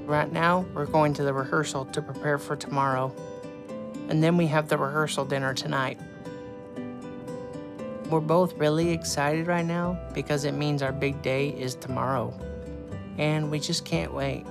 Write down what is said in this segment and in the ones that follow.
Right now, we're going to the rehearsal to prepare for tomorrow. And then we have the rehearsal dinner tonight. We're both really excited right now because it means our big day is tomorrow. And we just can't wait.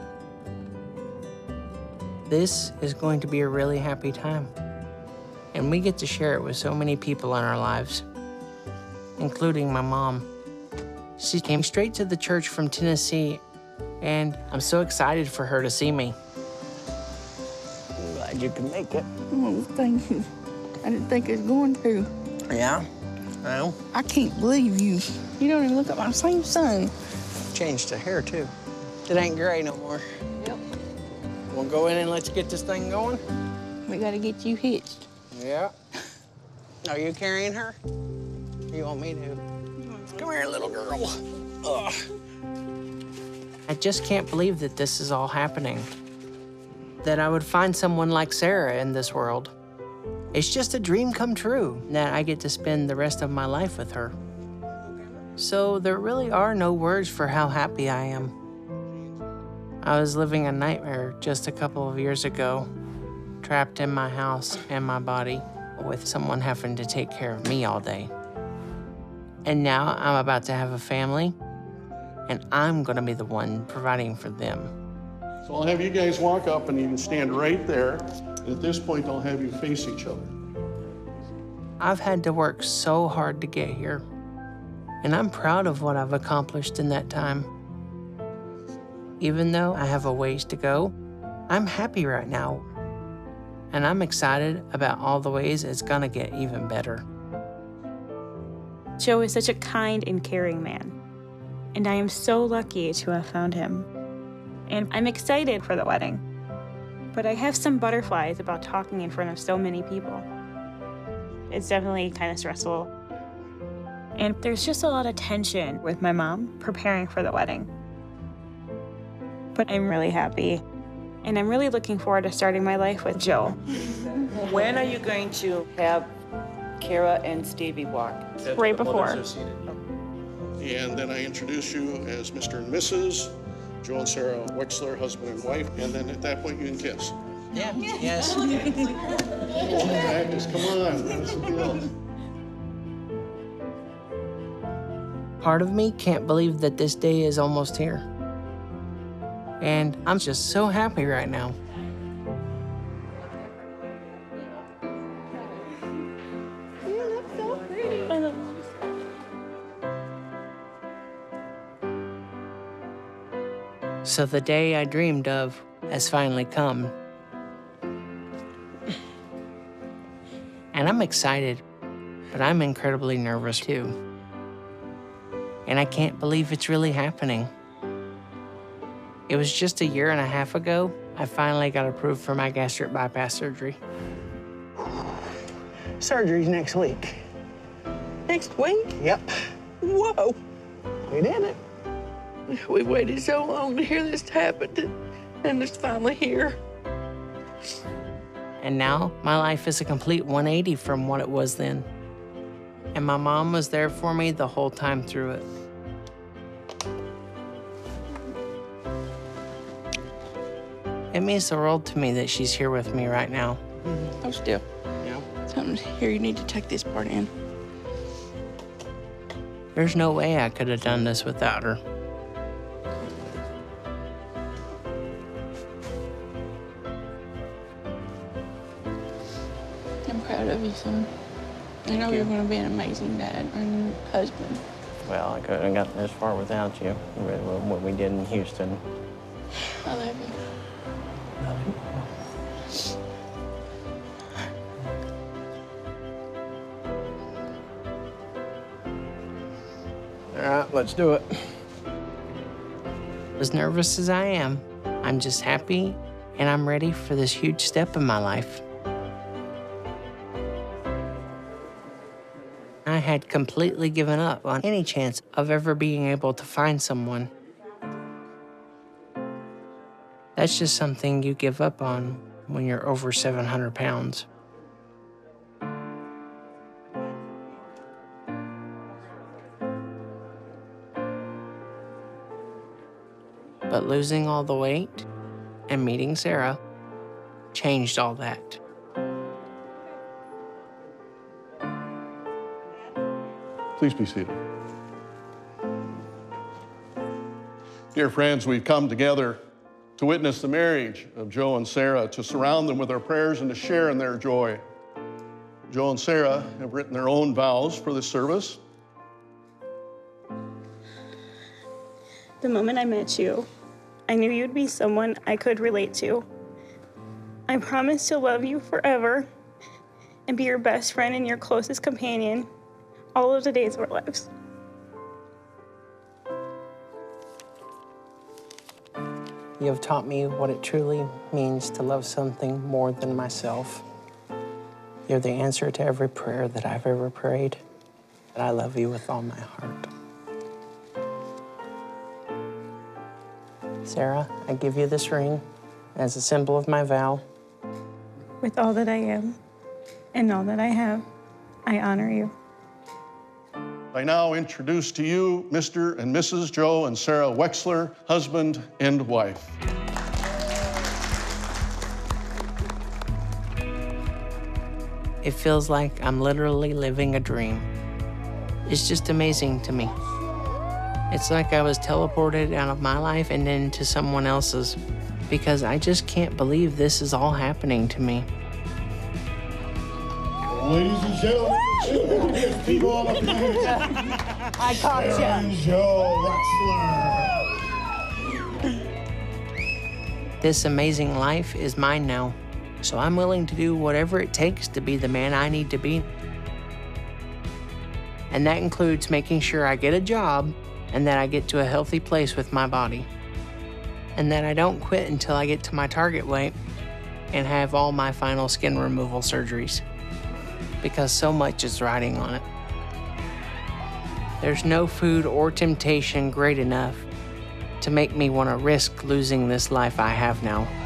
This is going to be a really happy time. And we get to share it with so many people in our lives, including my mom. She came straight to the church from Tennessee, and I'm so excited for her to see me. I'm glad you can make it. Oh, thank you. I didn't think I was going to. Yeah? Well, I can't believe you. You don't even look like my same son. changed the hair, too. It ain't gray no more. Yep. We'll go in and let's get this thing going? We gotta get you hitched. Yeah. Are you carrying her? You want me to? Come here, little girl. Ugh. I just can't believe that this is all happening. That I would find someone like Sarah in this world. It's just a dream come true that I get to spend the rest of my life with her. So there really are no words for how happy I am. I was living a nightmare just a couple of years ago, trapped in my house and my body with someone having to take care of me all day. And now I'm about to have a family, and I'm gonna be the one providing for them. So I'll have you guys walk up and you can stand right there. And at this point, I'll have you face each other. I've had to work so hard to get here, and I'm proud of what I've accomplished in that time. Even though I have a ways to go, I'm happy right now, and I'm excited about all the ways it's gonna get even better. Joe is such a kind and caring man, and I am so lucky to have found him. And I'm excited for the wedding, but I have some butterflies about talking in front of so many people. It's definitely kind of stressful. And there's just a lot of tension with my mom preparing for the wedding. But I'm really happy, and I'm really looking forward to starting my life with Joe. When are you going to have Kara and Stevie walk? Right before. And then I introduce you as Mr. and Mrs. Joe and Sarah Wexler, husband and wife. And then at that point, you can kiss. Yeah, yes. Practice, come on, that's the deal. Part of me can't believe that this day is almost here. And I'm just so happy right now. So the day I dreamed of has finally come. And I'm excited, but I'm incredibly nervous too. And I can't believe it's really happening. It was just a year and a half ago, I finally got approved for my gastric bypass surgery. Surgery's next week. Next week? Yep. Whoa. We did it. We waited so long to hear this happen, and it's finally here. And now my life is a complete 180 from what it was then. And my mom was there for me the whole time through it. It means the world to me that she's here with me right now. Oh, still. Yeah. Something here, you need to take this part in. There's no way I could have done this without her. I'm proud of you, son. I know you're going to be an amazing dad and husband. Well, I couldn't have gotten this far without you, with what we did in Houston. I love you. All right, let's do it. As nervous as I am, I'm just happy and I'm ready for this huge step in my life. I had completely given up on any chance of ever being able to find someone. That's just something you give up on when you're over 700 pounds. But losing all the weight And meeting Sarah changed all that. Please be seated. Dear friends, we've come together to witness the marriage of Joe and Sarah, to surround them with our prayers and to share in their joy. Joe and Sarah have written their own vows for this service. The moment I met you, I knew you'd be someone I could relate to. I promise to love you forever and be your best friend and your closest companion all of the days of our lives. You have taught me what it truly means to love something more than myself. You're the answer to every prayer that I've ever prayed, and I love you with all my heart. Sarah, I give you this ring as a symbol of my vow. With all that I am and all that I have, I honor you. I now introduce to you Mr. and Mrs. Joe and Sarah Wexler, husband and wife. It feels like I'm literally living a dream. It's just amazing to me. It's like I was teleported out of my life and into someone else's, because I just can't believe this is all happening to me. Ladies and gentlemen, people all up in here. I caught you. Joe Wexler. This amazing life is mine now, so I'm willing to do whatever it takes to be the man I need to be. And that includes making sure I get a job and that I get to a healthy place with my body. And that I don't quit until I get to my target weight and have all my final skin removal surgeries, because so much is riding on it. There's no food or temptation great enough to make me want to risk losing this life I have now.